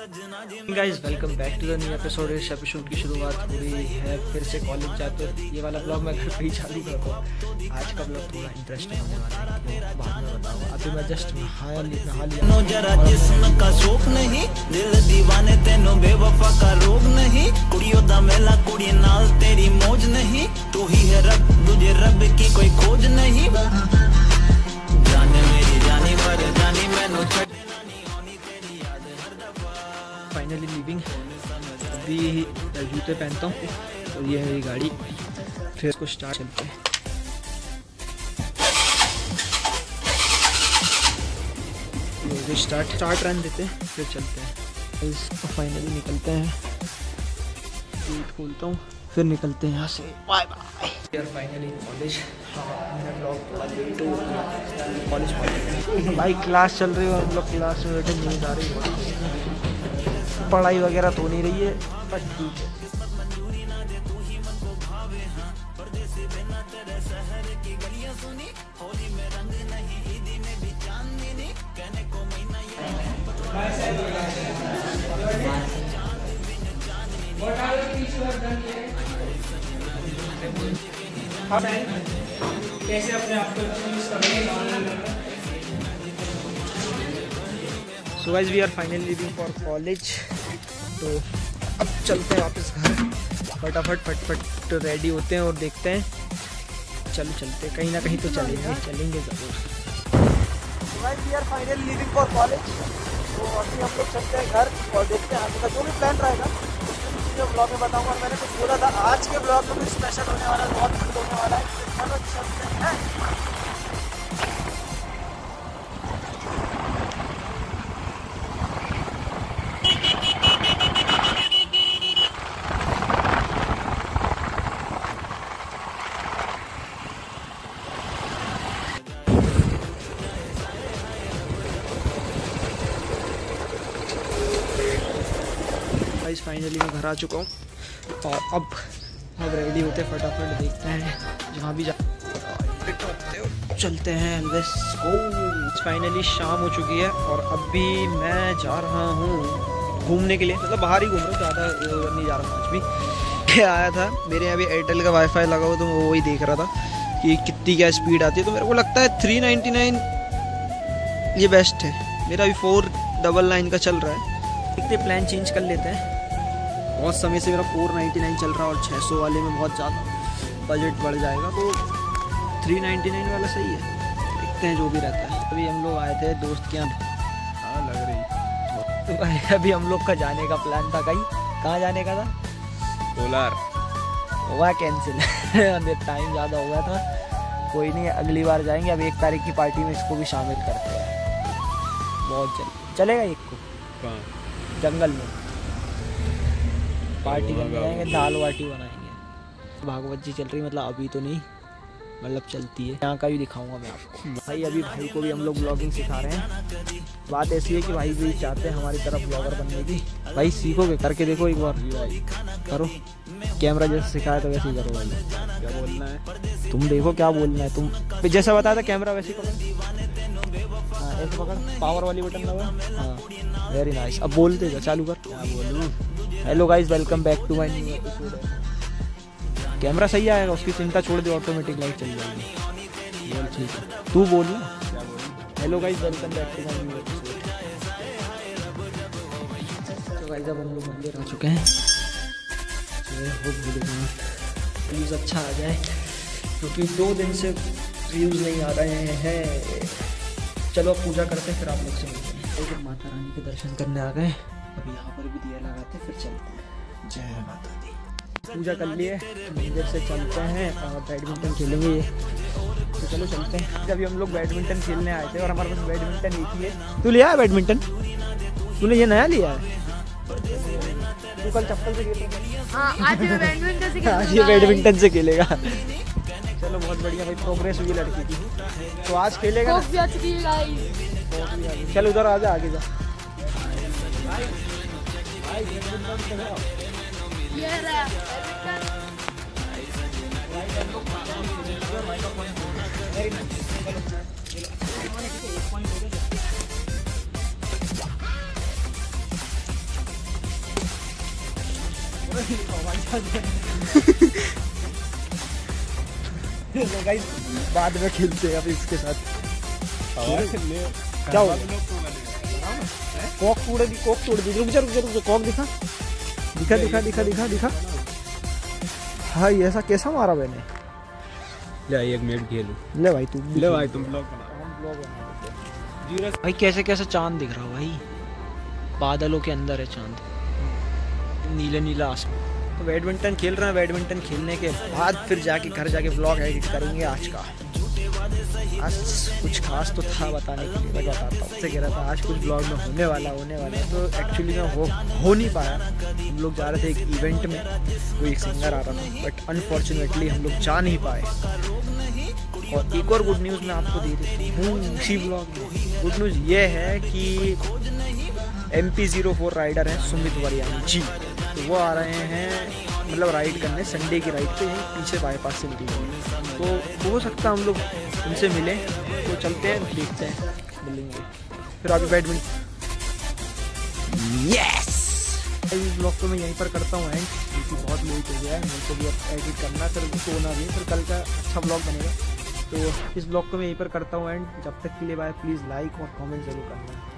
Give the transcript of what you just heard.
Guys welcome back to the new episode. इस episode की शुरुआत हो रही है फिर से कॉलेज जाते। ये वाला ब्लॉग मैं घर पे ही चालू करता हूँ। आज का ब्लॉग थोड़ा इंटरेस्टिंग होने वाला है, बाद में बताऊंगा। अभी मैं जस्ट नहा लिया। जरा जिस्म का शौक नहीं, दिल दीवाने तेनो बेवफा का रोग नहीं। कुड़ियों दा मेला कुड़ी नाल तेरी मौज नहीं। तू ही है रब, तुझे रब की कोई खोज नहीं। जाने मेरी जानी पर जानी मैनू फाइनली लीविंग। अभी जूते पहनता हूँ और ये है मेरी गाड़ी। फिर इसको स्टार्ट चलते हैं। स्टार्ट रन देते हैं फिर चलते हैं। फाइनली निकलते हैं। गेट खोलता हूँ फिर निकलते हैं यहाँ से। Bye bye. यार फाइनली कॉलेज। मेरा ब्लॉग थोड़ा लेट हो गया। कॉलेज भाई क्लास चल रही है और हम लोग क्लास में बैठे नींद आ रही है। पढ़ाई वगैरह तो नहीं रही है बट ठीक है। कैसे अपने आप को चूज करेंगे। So guys we are finally leaving for college. तो अब चलते हैं वापस घर। फटाफट रेडी होते हैं और देखते हैं। चलते हैं कहीं ना कहीं तो चलेंगे ज़रूर। Guys we are finally leaving for college. तो अभी हम लोग चलते हैं घर और देखते हैं आगे का जो भी प्लान रहेगा उसको ब्लॉग में बताऊंगा। मैंने कुछ बोला था आज के ब्लॉग में कुछ स्पेशल होने वाला है, बहुत कुछ होने वाला है। चलो चलते हैं। फाइनली मैं घर आ चुका हूँ और अब रेडी होते फटाफट देखते हैं जहाँ भी चलते हैं। Let's go. फाइनली शाम हो चुकी है और अभी मैं जा रहा हूँ घूमने के लिए। मतलब बाहर ही घूम रहा हूँ, ज़्यादा नहीं जा रहा हूँ। आज भी आया था मेरे यहाँ भी एयरटेल का वाईफाई लगा हुआ, तो मैं वही देख रहा था कि कितनी क्या स्पीड आती है। तो मेरे को लगता है 399 ये बेस्ट है। मेरा अभी 499 का चल रहा है। देखते प्लान चेंज कर लेते हैं। बहुत समय से मेरा 499 चल रहा है और 600 वाले में बहुत ज़्यादा बजट बढ़ जाएगा, तो 399 वाला सही है। देखते हैं जो भी रहता है। अभी हम लोग आए थे दोस्त के यहाँ। लग रही तो अभी हम लोग का जाने का प्लान था। कहाँ जाने का था? पोलार हुआ कैंसिल। टाइम ज़्यादा हो गया था। कोई नहीं, अगली बार जाएंगे। अब 1 तारीख की पार्टी में इसको भी शामिल करते हैं। बहुत जल्द चलेगा। एक को जंगल में पार्टी करने जाएंगे, दाल बाटी बनाएंगे। भागवत जी चल रही, मतलब अभी तो नहीं, मतलब चलती है। यहाँ का भी दिखाऊंगा मैं आपको। भाई अभी भाई को भी हम लोग ब्लॉगिंग सिखा रहे हैं। बात ऐसी है कि भाई भी चाहते हैं हमारी तरफ ब्लॉगर बनने की। भाई सीखोगे, करके देखो एक बार। करो, कैमरा जैसे सिखाया तो वैसे ही करो भाई। क्या बोलना है? तुम देखो क्या बोलना है। तुम जैसा बताया था कैमरा वैसे ही पकड़। हाँ ऐसे पकड़, पावर वाली बटन लगा। हाँ वेरी नाइस। अब बोलते जा, चालू कर। क्या बोलूं? Hello guys welcome back to my new episode. Camera सही आएगा, उसकी चिंता छोड़ दे, ऑटोमेटिक लाइट चल जाएगी। बोल ठीक है, तू बोल। क्या बोलूं? Hello guys welcome back to my new episode. तो गाइस अब हम लोग मंदिर आ चुके हैं। व्यूज़ अच्छा आ जाए, क्योंकि 2 दिन से व्यूज़ नहीं आ रहे हैं। चलो पूजा करते हैं फिर आप लोग से मिलते हैं। तो माता रानी के दर्शन करने आ गए। अभी यहाँ पर भी दिया लगाते फिर चलते हैं। जय माता दी। पूजा कर लिए, मंदिर से चलते हैं और बैडमिंटन खेलेंगे। तो चलो चलते हैं। जब हम लोग बैडमिंटन खेलने आए थे और हमारे पास बैडमिंटन एक ही है। तू लिया है बैडमिंटन? तूने ये नया लिया है? तू कल चप्पल से खेलेगा? हाँ, आज मैं बैडमिंटन से आज ये बैडमिंटन से खेलेगा। चलो बहुत बढ़िया भाई, प्रोग्रेस हुई लड़की की। तो आज खेलेगा। चल उधर आ जा, आगे जा। तो गाइस बाद में खेलते हैं अब इसके साथ। क्या हो कोक तोड़ दी। रुक जा कोक दिखा। हाँ ऐसा कैसा मारा मैंने? ले एक मिनट खेलूं। ले भाई तू ले भाई तुम ब्लॉग बना। भाई कैसे कैसे चांद दिख रहा है भाई, बादलों के अंदर है चांद, नीला नीला आसमान। तो बैडमिंटन खेल रहे हैं, बैडमिंटन खेलने के बाद फिर जाके घर जाके ब्लॉग एडिट करेंगे आज का। आज कुछ खास तो था बताने के लिए, मैं बताता हूँ। उससे कह रहा था आज कुछ ब्लॉग में होने वाला तो एक्चुअली में हो नहीं पाया। हम लोग जा रहे थे एक इवेंट में, कोई एक सिंगर आ रहा था, बट अनफॉर्चुनेटली हम लोग जा नहीं पाए। और एक और गुड न्यूज़ मैं आपको दे देती हूँ इसी ब्लॉग में। गुड न्यूज़ ये है कि MP04 राइडर हैं सुमित वरियानी जी, तो वो आ रहे हैं मतलब राइड करने, संडे की राइड पे यहीं पीछे बाईपास से निकली। तो हो सकता है हम लोग उनसे मिलें, तो चलते हैं देखते हैं मिलेंगे। फिर अभी बैडमिंटन यस इस ब्लॉग को मैं यहीं पर करता हूँ एंड, क्योंकि बहुत लेट हो गया है मेरे को भी अब एडिट करना, फिर सोना भी, फिर कल का अच्छा ब्लॉग बनेगा। तो इस ब्लॉग को मैं यहीं पर करता हूँ एंड, जब तक के लिए बाय। प्लीज़ लाइक और कमेंट जरूर करना।